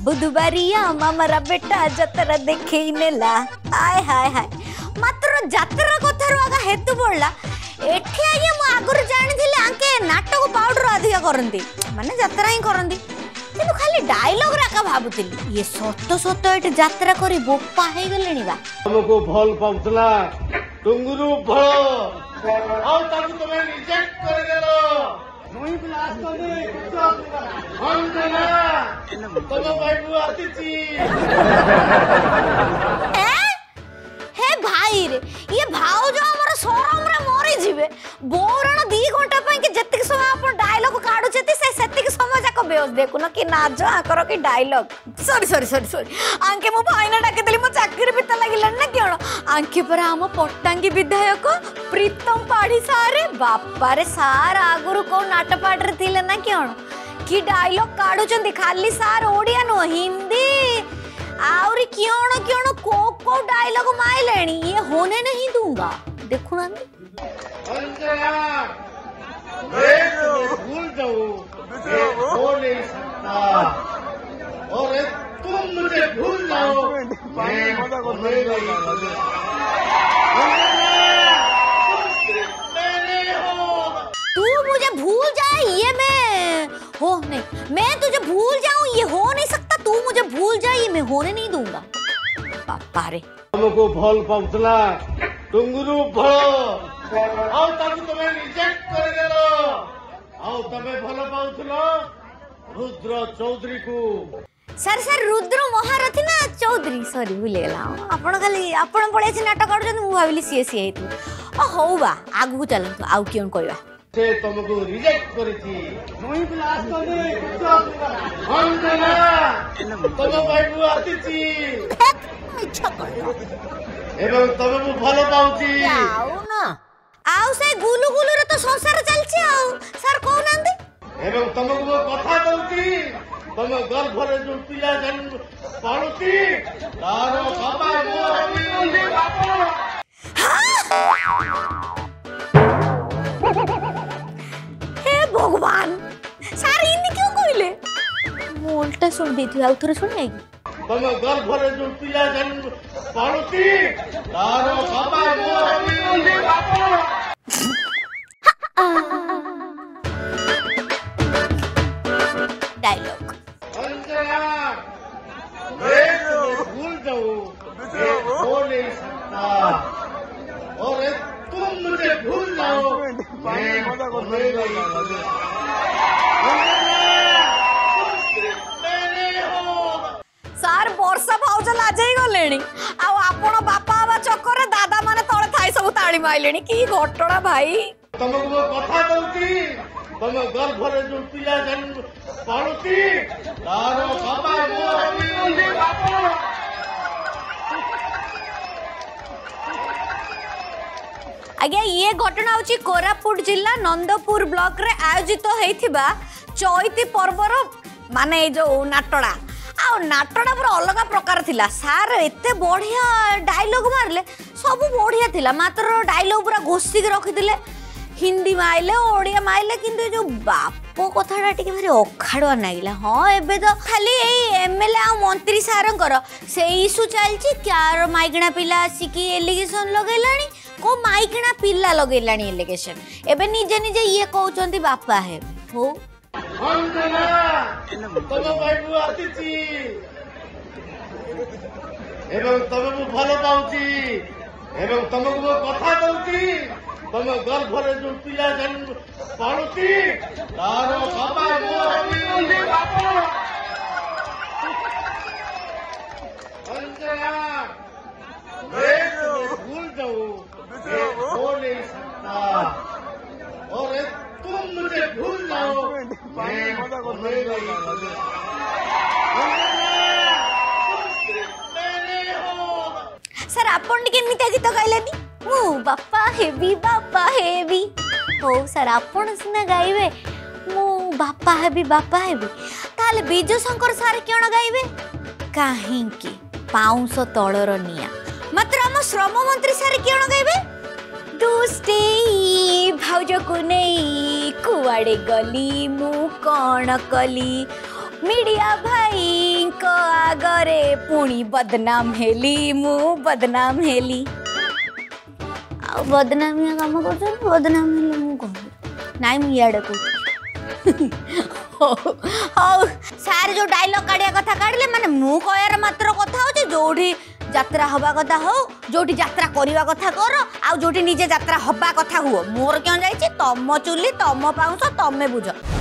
बुधबारिया मामारा बेटा जतरा देखे नेला आय हाय हाय मात्र जात्रा कथार आगा हेतु पड़ला एठी आगे मु आगुर जानिथिले आंके नाटक पाउडर अधिक करंती माने जात्रा ही करंती किंतु खाली डायलॉग राका भाबुतिली ये सत सत एठी जात्रा करी बोपा हे गलेनी बा हमको भल पाउतला टुंगुरु भल आउ ताकू तमे रिजेक्ट कर गेलो मुई ब्लास्ट कर दे हम देना तब बाइबु आतिची हे भाई रे ये भाव जो हमर शोरूम रे मरि जिवे बोरण 2 घंटा पई के जत्ते समय अपन डायलॉग काढु छथि से सेत्ते समय जाक बेहोस देखु न कि नाच आकर कि डायलॉग सॉरी आंके मो भाईना डाके देली मो चाकरी बिता लागिला ना केण आंके पर हम पट्टांगी विधायक प्रीतम पाढ़ी सारे बापा रे सार आगुरु को नाटपाट रे थिले ना केण कि डायलॉग काढु छथि खाली सार ओडिया नो हिंदी आउरी क्यों को डायलॉग माइलेनी ये होने नहीं दूंगा देखो ना भूल जाओ हो नहीं सकता और तुम मुझे भूल जाओ तू मुझे भूल जाए ये मैं हो नहीं मैं तुझे भूल जाऊं ये हो नहीं सकता तू मुझे भूल जाए ये मैं होने नहीं दूंगा पापा रे हमको भल पाउतला टुंगुरु भल आउ ताकू तमे रिजेक्ट कर गेलो आउ तमे भल पाउतलो रुद्र चौधरी को सर रुद्र महारथी ना चौधरी सॉरी भूल गला आपण खाली आपण पळे छी नाटक काढुछन मु भाबिली सीए हेतु ओ होउ बा आगु चलंतु आउ कियन कहबा से तुमको रिजेक्ट करिछि मुई ब्लास्ट कर दे हम देना तब बाइबु आतिची इच्छा करला एवं तुमको भल पाउची आउ ना आउ से गुलु गुलु रे तो संसार चलछि आउ सर को नांदी एवं तुमको कथा कहूची तुम गर्भ रे जो पिला जन्म पालुची तारो बाबा मोहनी हे भगवान सारी इन्नी क्यों कहले मु उल्टा सुन देथि आउ थोरे सुनै तुम गर्भ रे जो पिला जन्म पालुची तारो बाबा मोहनी डायलॉग भूल जाओ हो नहीं सकता और तुम मुझे भूल जाओ सार वर्षा भाउज लाजई गलेनी आ आपण बापा आबा चक्कर दादा माने तळे थाई सब ताळी माइलेनी की घटना भाई तुमको कथा कहूची तुम गर्भ रे जो पिला जन्म पालुची तारो बाबा मोहनी आज्ञा ये घटना होची कोरापुट जिला नंदपुर ब्लॉक रे आयोजित होइथिबा चैती पर्वर माने जो नाटड़ा आ नाटड़ा पर अलग प्रकार थिला सार एते बढ़िया डायलॉग मारले सब बढ़िया थिला मात्र डायलॉग पूरा घोषिक रखिथिले हिंदी माइले ओडिया माइले किंतु जो बाप कथाटा टिके भारी अखाड़ुआ नागिला हाँ एबे तो खाली एमएलए आ मंत्री सारंकर से इशू चलछि क्यार माइकणा पिला आसिकी एलिगेशन लगैलानी को माइकणा पिला लगैलानी एलिगेशन एबे निजे निजे ये कहउचंती बापा हे हो हम देना तब बाइबु आतिची एवं तुमको भल पाउची एवं तुमको कथा कहूची तुम गर्भ रे जो पिला जन्म पालुची तारो बाबा मोहनी भूल जाओ हो नहीं सकता और तुम मुझे भूल जाओ सर आपण टिके एमितिया गीत गाइलानी मु बापा हेबी हो सर आपण सिना गाइबे मु बापा हेबी ताले विजय शंकर सर केण गाइबे काहेकि पाउंस तळर निया मात्र हम श्रम मंत्री सर केण गाइबे दुष्टे भाउज को नहीं कुआड़े गली मु कौन कली मीडिया भाई आगरे पुणी बदनाम हेली मु बदनाम हेली आ बदनामिया काम कर बदनाम हेली मु कह नाई मु इयाडे कहूँ हौ सार जो डायलॉग काढ़िया कथा काढ़ले माने मु कहयार मात्र कथा हो जोठी यात्रा हवा कथा हो जोठी यात्रा करवा कथा कर आ जोठी निजे यात्रा हवा कथा हुओ मोर क्यों जाइछि तम चुली तम पाउस तमे बुझ।